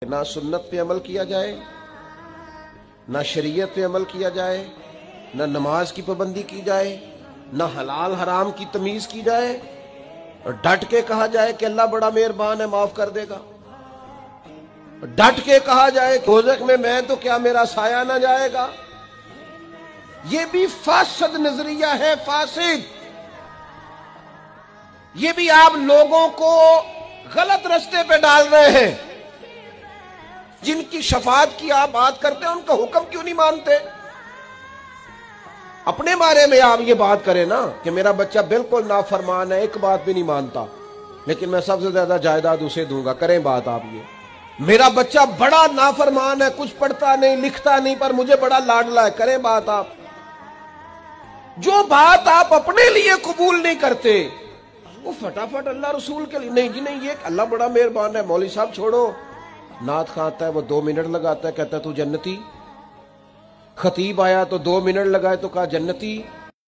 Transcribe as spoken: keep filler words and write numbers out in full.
نہ سنت پہ عمل کیا جائے، نہ شریعت پہ عمل کیا جائے، نہ نماز کی پابندی کی جائے، نہ حلال حرام کی تمیز کی جائے، اور ڈٹ کے کہا جائے کہ اللہ بڑا مہربان ہے معاف کر دے گا، ڈٹ کے کہا جائے کہ دوزخ میں میں تو کیا میرا سایہ نہ جائے گا۔ یہ بھی فاسد نظریہ ہے، فاسد۔ یہ بھی آپ لوگوں کو غلط رستے پہ ڈال رہے ہیں۔ جن کی شفاعت کی آپ بات کرتے ہیں ان کا حکم کیوں نہیں مانتے؟ اپنے بارے میں آپ یہ بات کریں نا کہ میرا بچہ بالکل نافرمان ہے، ایک بات بھی نہیں مانتا، لیکن میں سب سے زیادہ جائیداد اسے دوں گا۔ کریں بات آپ یہ، میرا بچہ بڑا نافرمان ہے، کچھ پڑھتا نہیں لکھتا نہیں پر مجھے بڑا لاڈلا ہے۔ کریں بات آپ۔ جو بات آپ اپنے لیے قبول نہیں کرتے وہ فٹافٹ اللہ رسول کے لیے نہیں جی نہیں، یہ اللہ بڑا مہربان ہے۔ مولوی صاحب چھوڑو، نعت کھاتا ہے وہ دو منٹ لگاتا ہے، کہتا ہے تو جنتی۔ خطیب آیا تو دو منٹ لگائے تو کہا جنتی۔